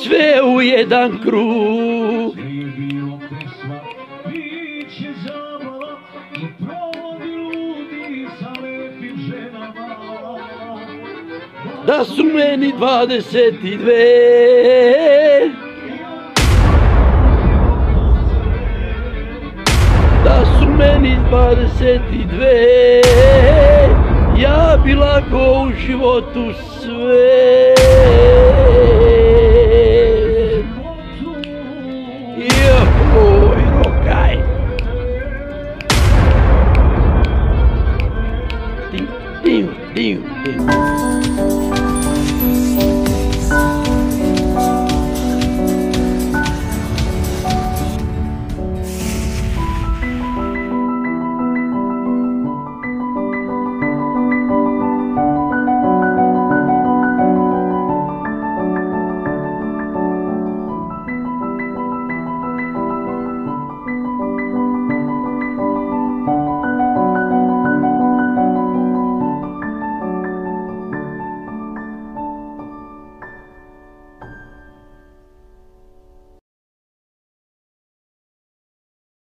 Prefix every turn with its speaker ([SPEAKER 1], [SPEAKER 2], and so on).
[SPEAKER 1] sve u jedan krug. Da su meni 22, da su meni 22, ja bi lako u životu sve. Joj, rokaj. Dim, dim, dim, dim.